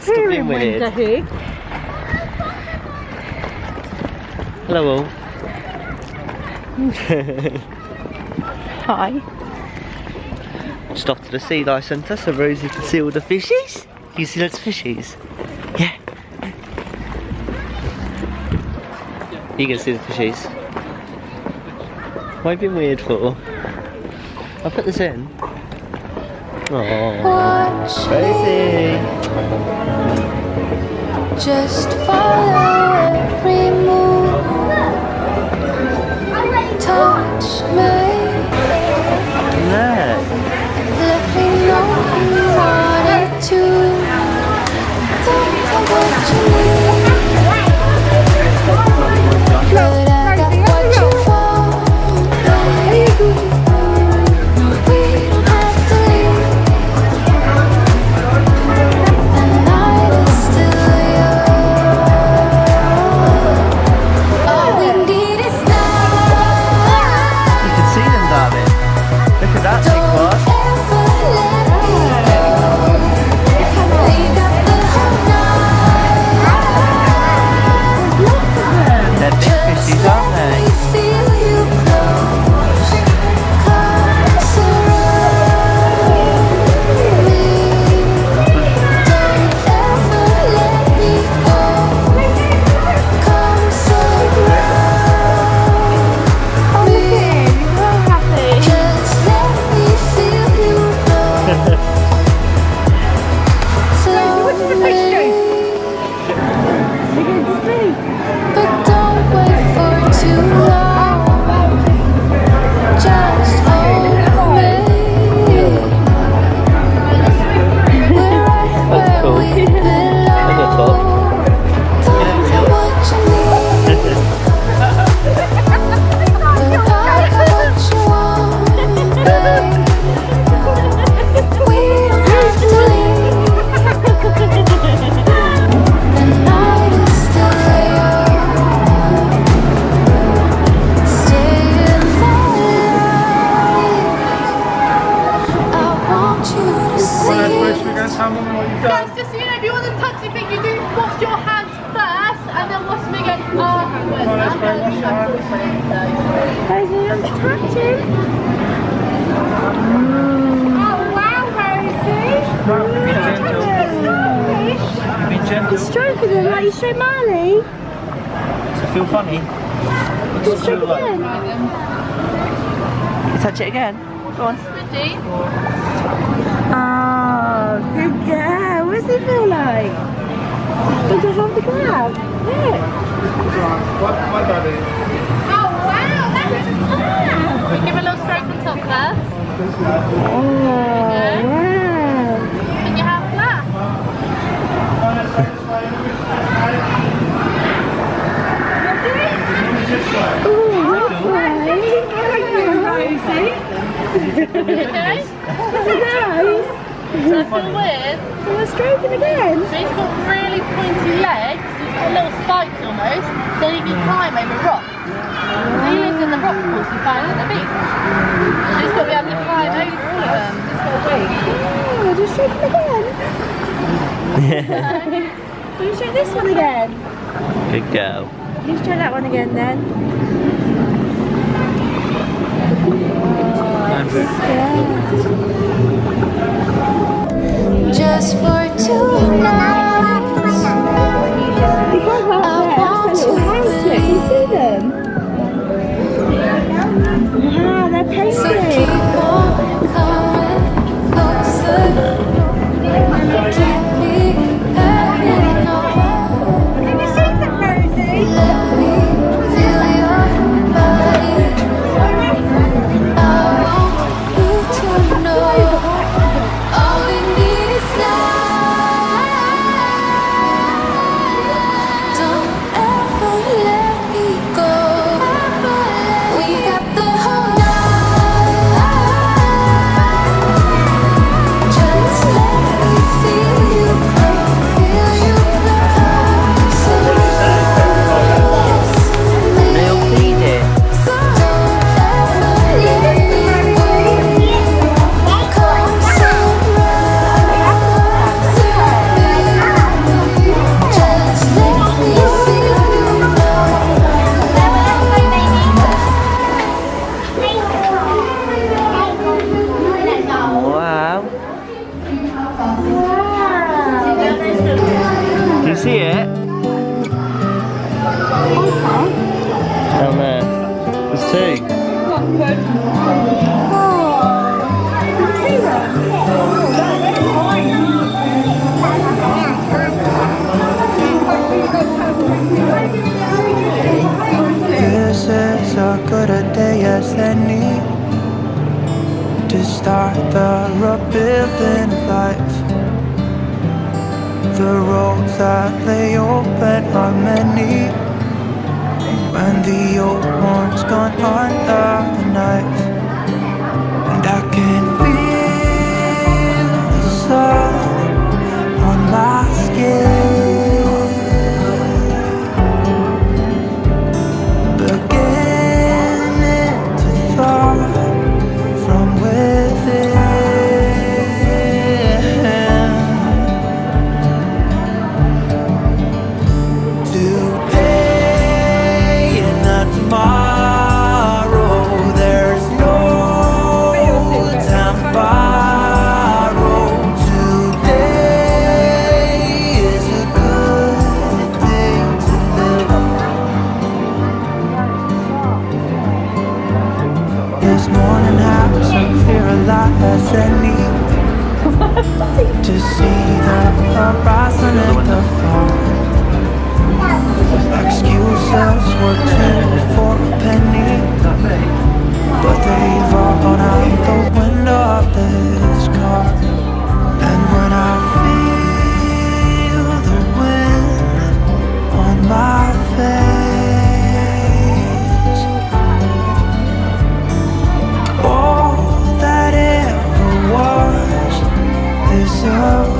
Stop being weird. Hello all. Hi. Just off to the sea life centre so Rosie can see all the fishies. You see lots of fishies? Yeah. You can see the fishies. What have you been weird for? I'll put this in. Aww. Rosie! Just follow every move. Touch me. There. Let me know you wanted to. Don't know what you need, but I got what you want, baby. No, we don't have to leave. The night is still young. All we need is You can see them, darling. Look at that big one. They're big fishies, aren't they? Guys, just so you know, if you want to touch anything, you do wash your hands first and then wash them again afterwards. Rosie, I'm touching. Oh wow, Rosie! Be gentle. You're stroking them like you show Marley. Does it feel funny? Just stroke again. You touch it again? Go on. Ready? Oh, good girl. What does it feel like? Does it have the grab? Look. Oh wow, that's fab! We give a little stroke on top first. Oh, wow. And you have flat. Ooh, that's nice. Okay? That's nice. Does that feel weird? You're stroking again. So he's got really pointy legs, he's got little spikes almost, so he can climb over rocks. So he lives in the rock pools and finds at the beach. So he's got to be able to climb over all of them. Just got to wait. Oh, just shake it again. Will you shake this one again? Good girl. You try that one again then. Just for 2 nights. Wow, they're So pasty. keep on coming closer. Keep me hanging on. Can you see them, Rosie? Let me feel your body. I want you to start the rebuilding of life. The roads that lay open are many. When the old one's gone under the knife, and I can feel the sun on my skin, beginning to thaw from within. Today and not tomorrow, there's no time to borrow. Today is a good day to live. This morning has a clear light as any to see the horizon and the fall. Excuses were 2 for a penny, but they've all gone out the window of this car. And when I feel the wind on my face, all that ever was is a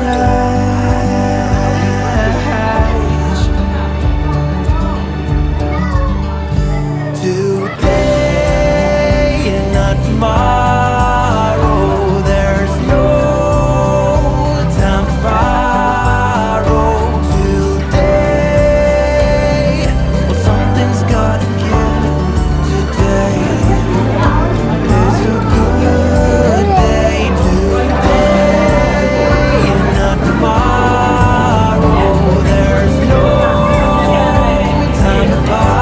today and not tomorrow, there's no time to borrow. Today, well, something's gotta give. Today is a good day. Today and not tomorrow, there's no time to borrow.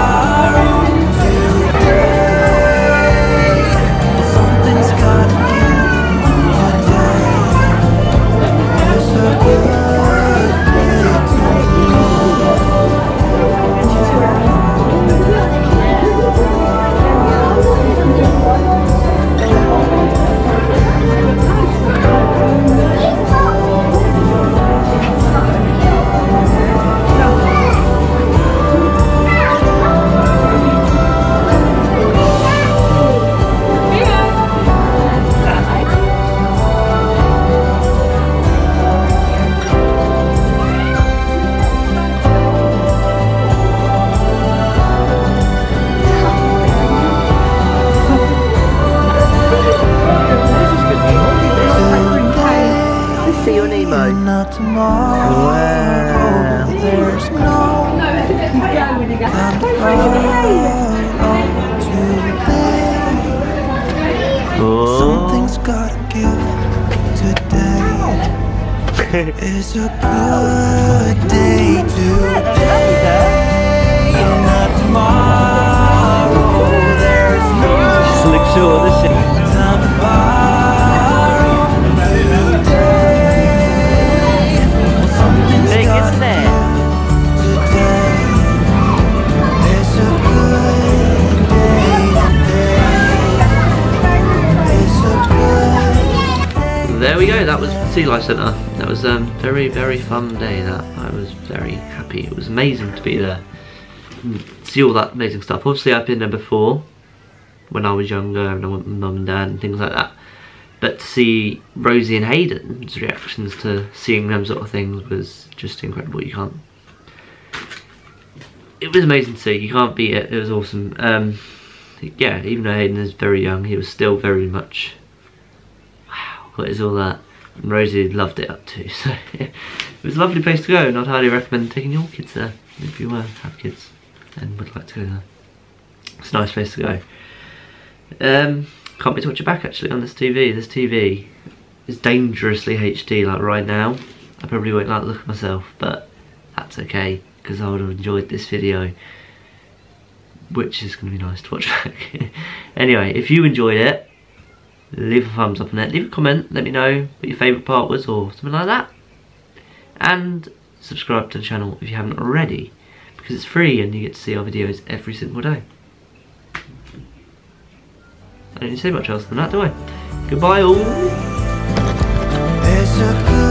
Not tomorrow. Wow. There's no time to today. Something's gotta give. Today is a good day. Today and not tomorrow. There's no time to borrow. Today Isn't it? There we go, that was Sea Life Centre. That was a very, very fun day. That I was very happy. It was amazing to be there. See all that amazing stuff. Obviously I've been there before when I was younger and I went with my mum and dad and things like that. But to see Rosie and Haydn's reactions to seeing them sort of things was just incredible. You can't... It was amazing to see. You can't beat it. It was awesome. Yeah, even though Haydn is very young, he was still very much... Wow, what is all that? And Rosie loved it up too. So it was a lovely place to go, and I'd highly recommend taking your kids there if you have kids and would like to go there. It's a nice place to go. Can't wait to watch it back actually on this TV. This TV is dangerously HD. Like right now, I probably won't like the look of myself, but that's okay because I would have enjoyed this video, which is going to be nice to watch back. Anyway, if you enjoyed it, leave a thumbs up on it. Leave a comment. Let me know what your favourite part was or something like that. And subscribe to the channel if you haven't already, because it's free and you get to see our videos every single day. don't need to say much else than that, do I? Goodbye all. It's a good